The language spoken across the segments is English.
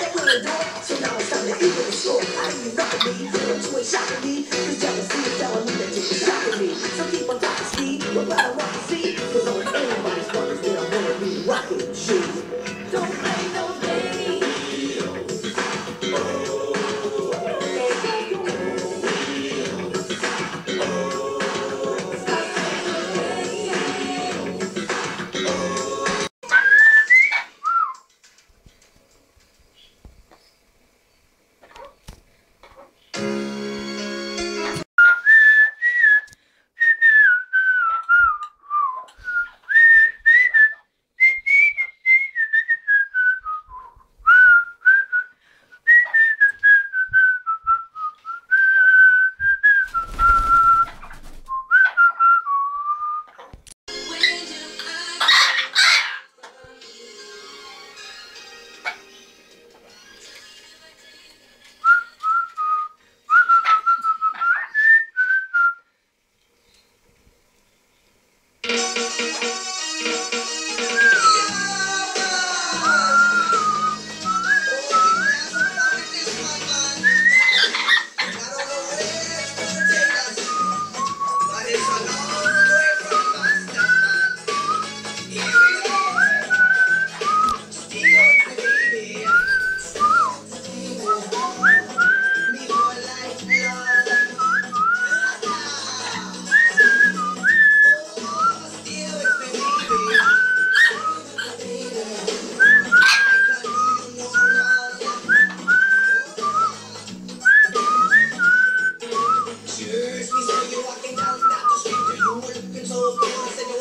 open the door, so now it's time to eat with the score. I ain't even nothing me, but you ain't shocking me. Cause jealousy is telling me that you're shocking me. Some people talk to speed, but I don't want to see. Cause only anybody's fuckers that I wanna be rocking you. Don't play no games.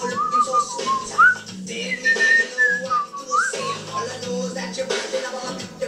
All I know is that you're burning up.